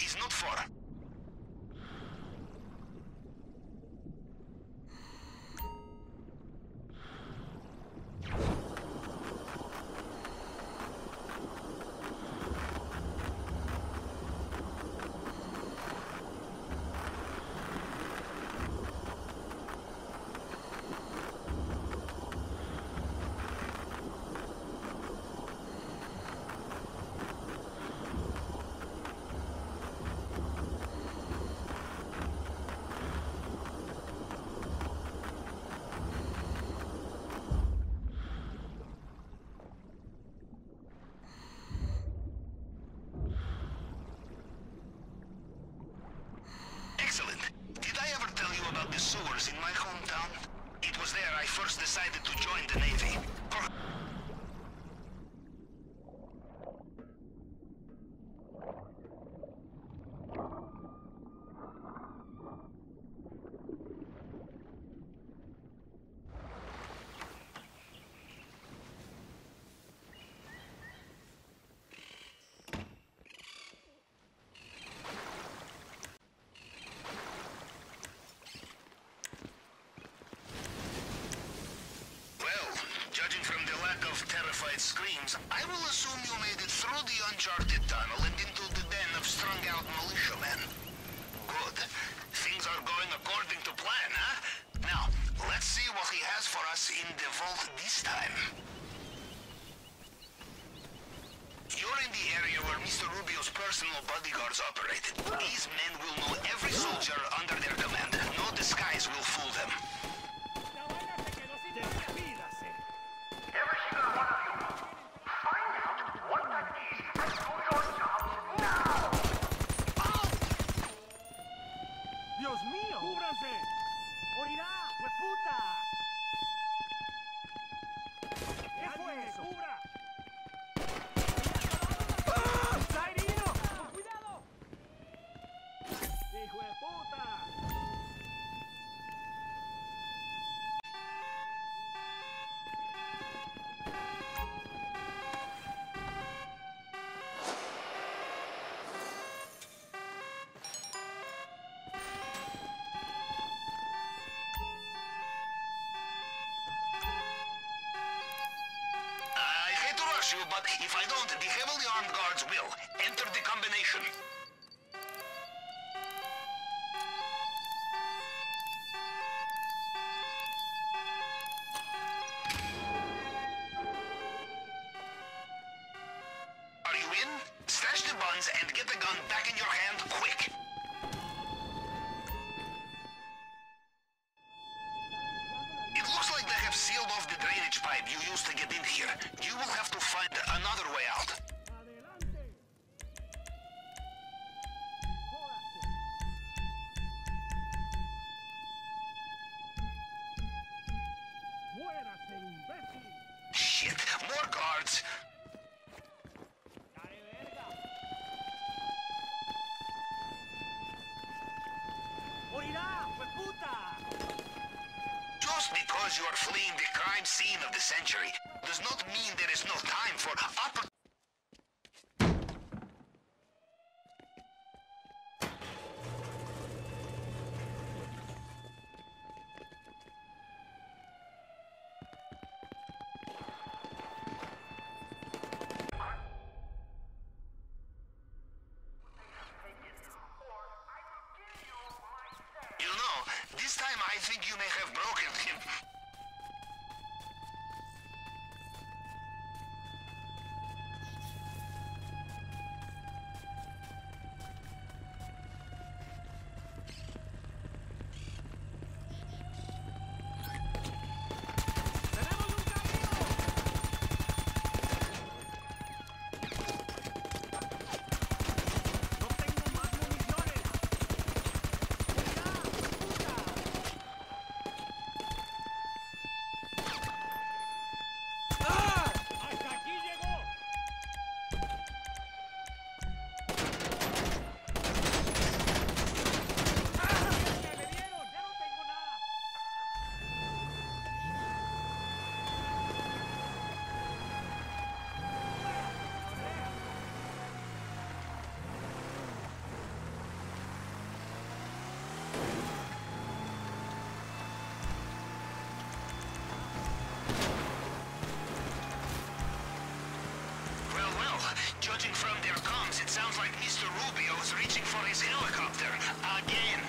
is not far. Excellent. Did I ever tell you about the sewers in my hometown? It was there I first decided to join the Navy. Judging from the lack of terrified screams, I will assume you made it through the uncharted tunnel and into the den of strung-out militiamen. Good. Things are going according to plan, huh? Now, let's see what he has for us in the vault this time. You're in the area where Mr. Rubio's personal bodyguards operated. These men will know every soldier under their command. No disguise will fool them. ¡Dios mío! ¡Cúbranse! ¡Morirá! ¡Pues puta! ¿Qué fue eso? ¡Cubra! ¡Ah! ¡Está herido! ¡Con cuidado! ¡Hijo de puta! You, but if I don't, the heavily armed guards will. Enter the combination. Are you in? Stash the buns and get the gun back in your hand quick. It looks like they have sealed off the drainage pipe you used to get in here. You will have to find another way out. Shit, more guards. Just because you are fleeing the crime scene of the century does not mean there is no time for opportunity. You know, this time I think you may have broken him. Enemy's helicopter, again.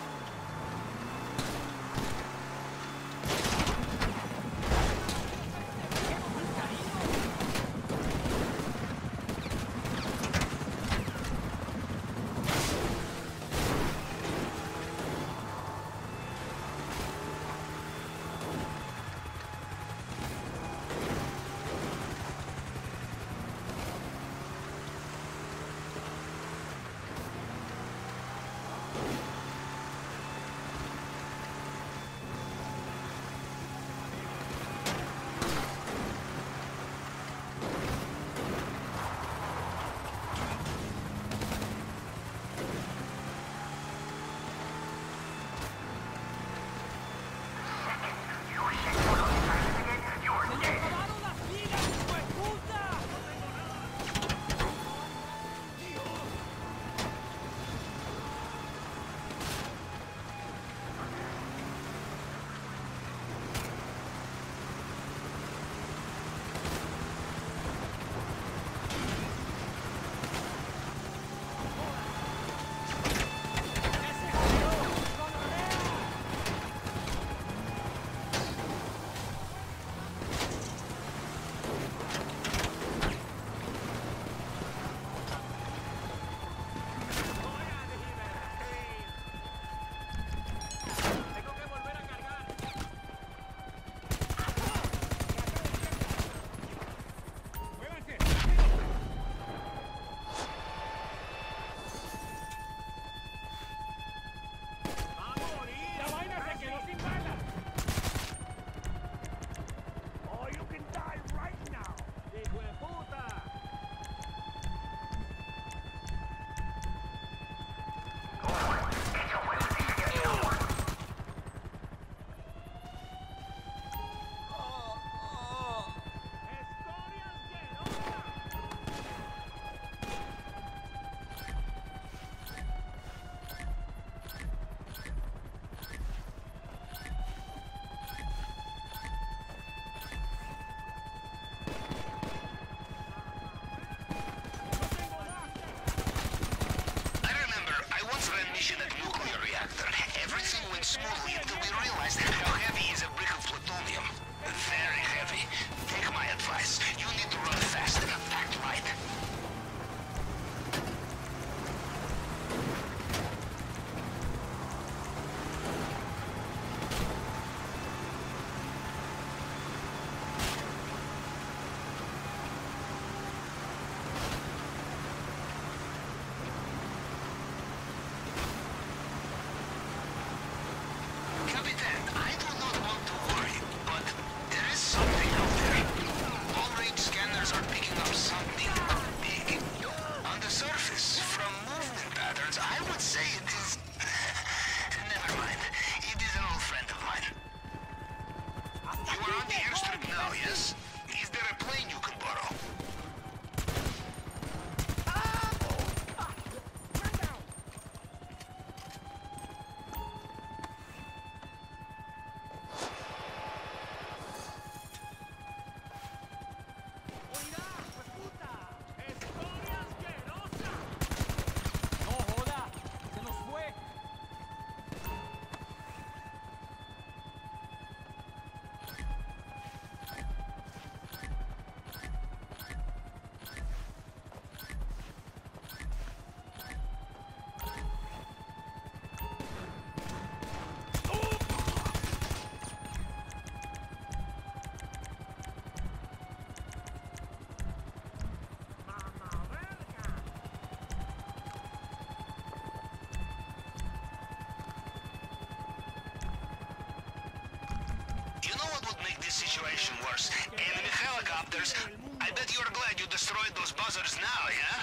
Situation worse. Enemy helicopters. I bet you're glad you destroyed those buzzers now,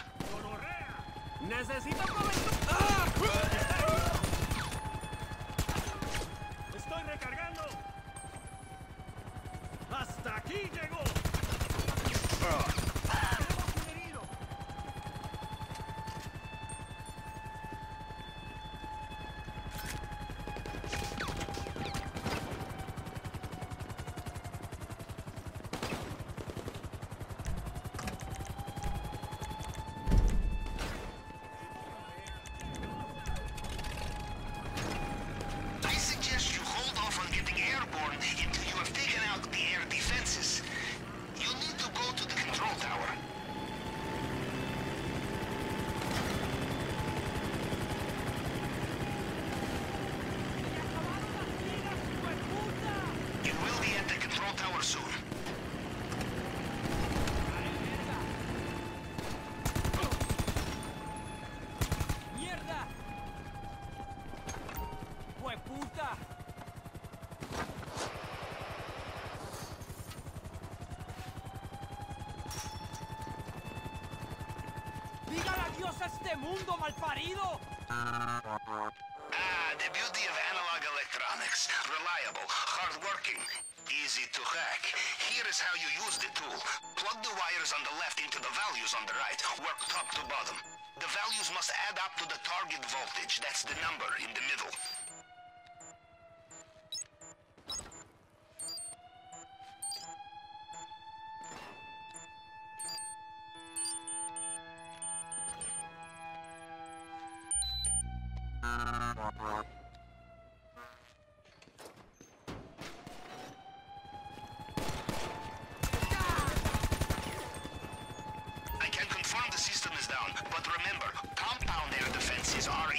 yeah? Necesito cobertura. Estoy recargando. Hasta aquí llegó. Tenemos un herido. ayuda! ¡Digan adiós a este mundo, malparido! The beauty of analog electronics. Reliable, hard-working, easy to hack. Here is how you use the tool. Plug the wires on the left into the values on the right. Work top to bottom. The values must add up to the target voltage. That's the number in the middle. I can confirm the system is down, but remember, compound air defenses are